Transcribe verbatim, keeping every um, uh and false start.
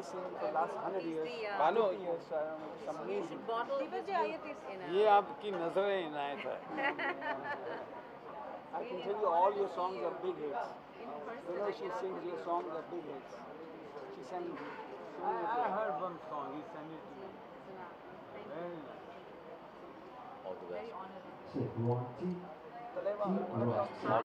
singing for the last hundred years, the, uh, Banu, fifty years. So I don't know, it's You amazing. should bottle Deepak this ji, milk आइए please. in a... ये आपकी नजरें इनायत है. I can tell you all your songs are big hits. In person, You know, I she cannot sings your believe. songs are big hits. She sang. I, I heard one song. He sang it to me. Thank you. Very nice. All the Very best. honored. Check one, two, Taleva, two, what about- right.